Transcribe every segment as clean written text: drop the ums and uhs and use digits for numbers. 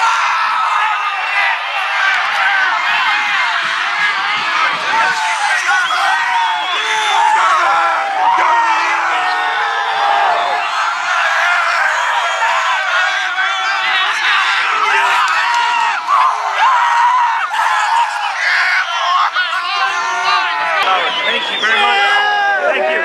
Thank you very much. Thank you.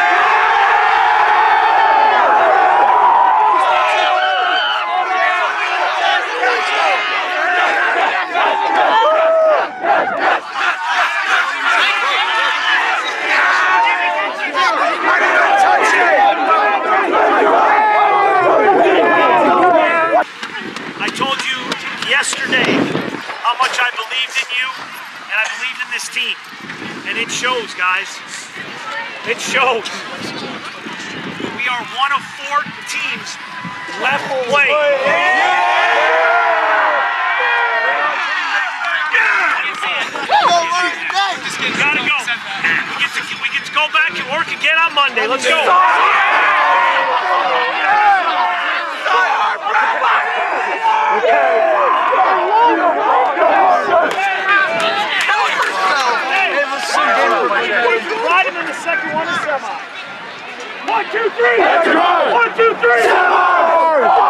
I told you yesterday how much I believed in you and I believed in this team. And it shows, guys. It shows. We are one of 4 teams left to play. Gotta go. We get to go back and work again on Monday. Let's go. Ride him in the second one to semi. 1, 2, 3. 1, 2, 3.